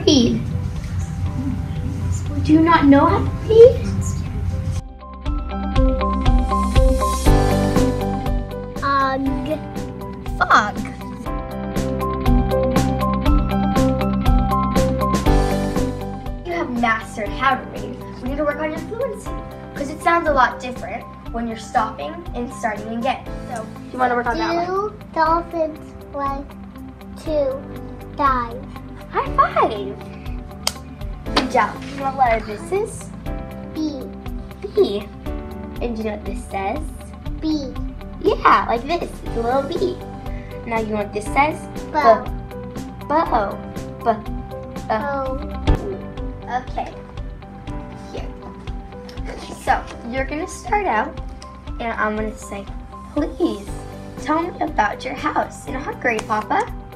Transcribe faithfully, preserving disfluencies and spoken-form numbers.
read? Do you not know how to read? Ugh. Fog. You have mastered how to read. We need to work on your fluency because it sounds a lot different when you're stopping and starting again. So, do you want to work on that one? Two dolphins went to dive. High five. Good job. You know what letter this is? B. B. And do you know what this says? B. Yeah, like this. It's a little B. Now you know what this says? Bow. Bow. B. Uh. Oh. Okay. Here. So you're gonna start out, and I'm gonna say, please tell me about your house. In what grade, Papa?